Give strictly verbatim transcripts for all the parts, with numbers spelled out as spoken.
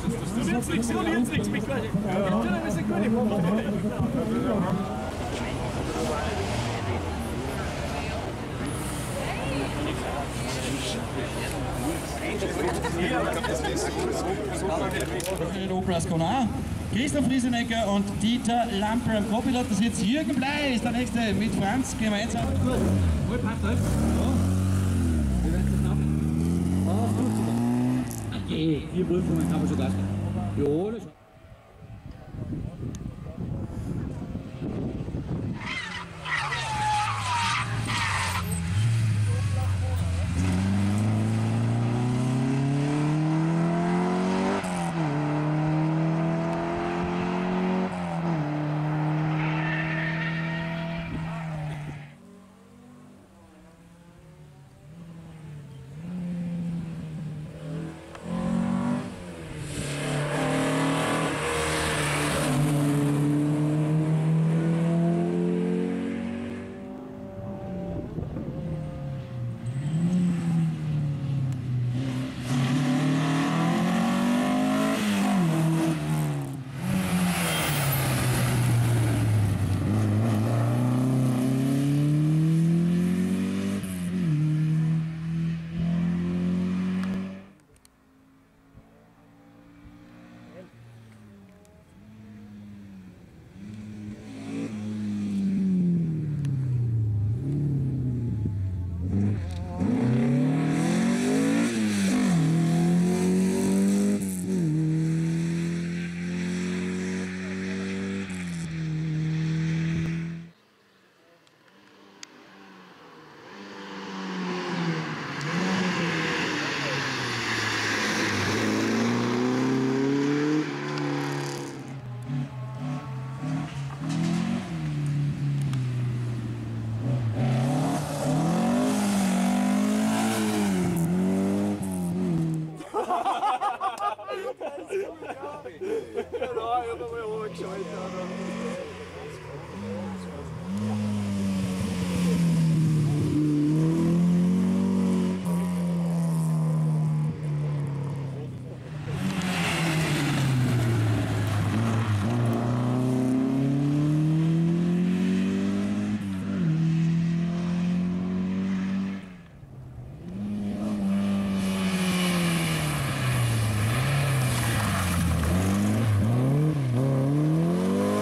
Du wird's nichts, du wird's nichts, mich quasi. Wir sind gut im Moment. Den Opel Ascona. Christoph Riesenecker und Dieter Lamper am Co-Pilot. Das ist jetzt Jürgen Blei, ist der nächste mit Franz gemeinsam. Gut, gut, passt halt. Ja. Wie weit ist das noch? Ah, fünfzig. Okay, vier Prüfungen kann man schon lassen. Ja, das Ja, ich habe mal hochgeschaltet. Oh,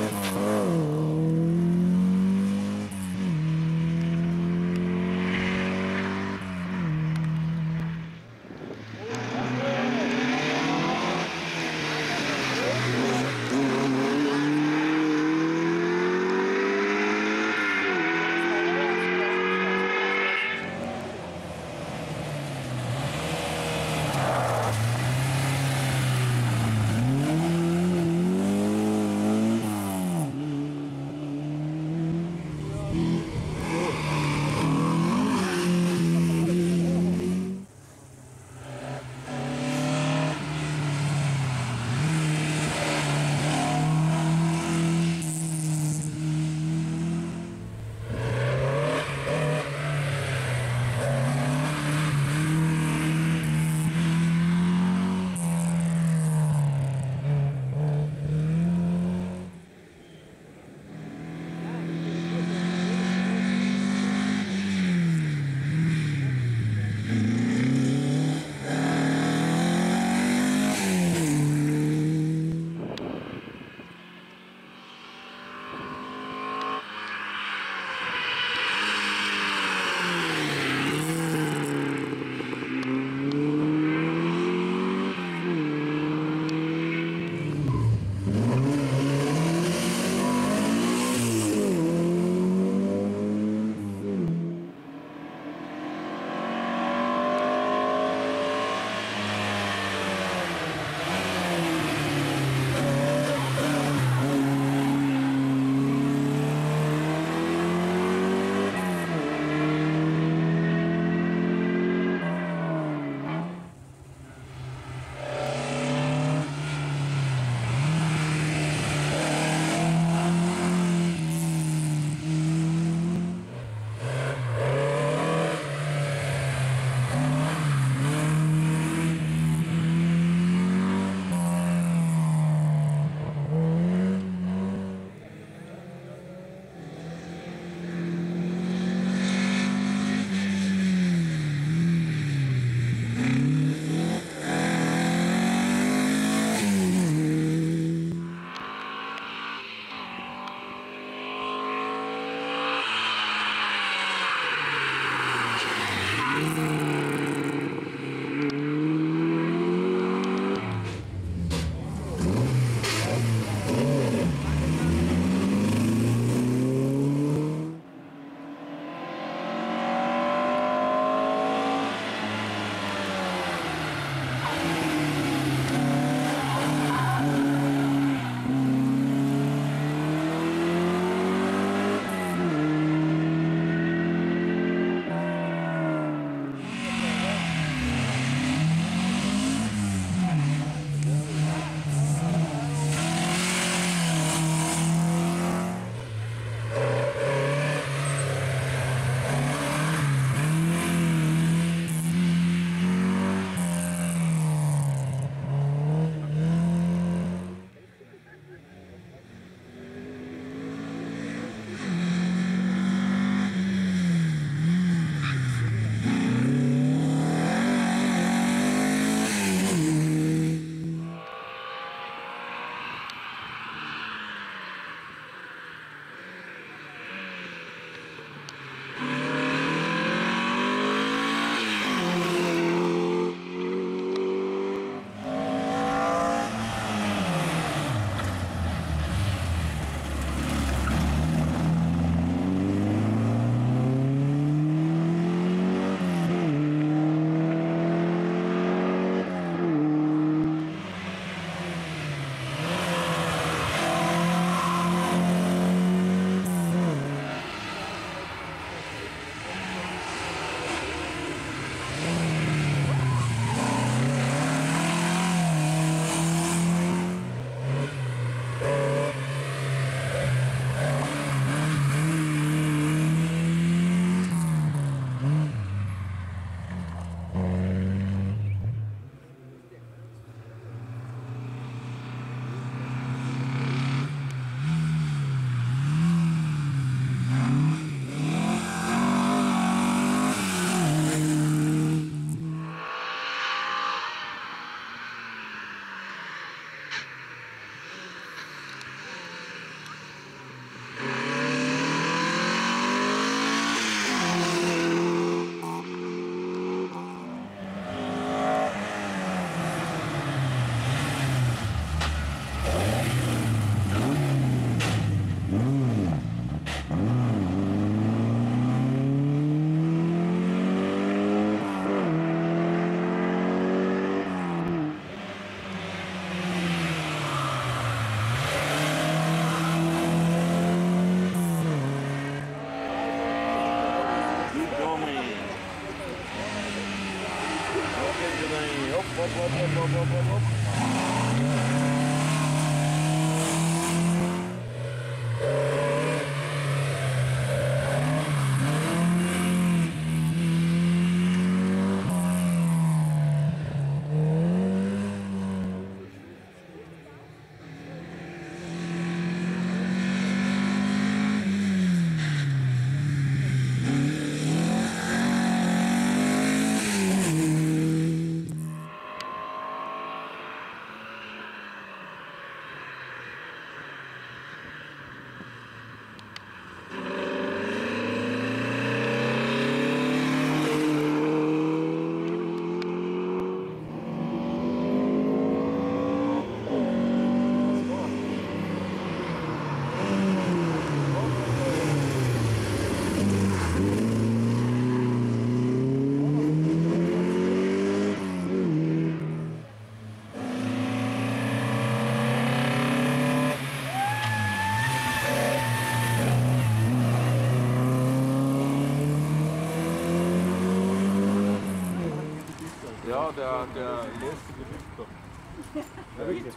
Ja, der, der lästige Victor. Der Victor.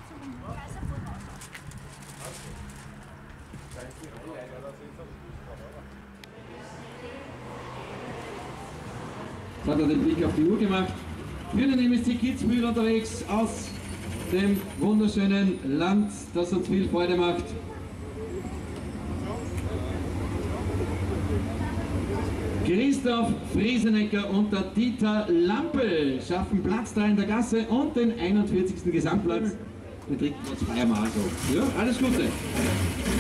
Jetzt hat er den Blick auf die Uhr gemacht. Wir sind im M S C Kitzbühel unterwegs aus dem wunderschönen Land, das uns viel Freude macht. Christoph Friesenecker und der Dieter Lampel schaffen Platz drei in der Gasse und den einundvierzigsten Gesamtplatz. Den dritten Platz feiern wir also. Ja, alles Gute!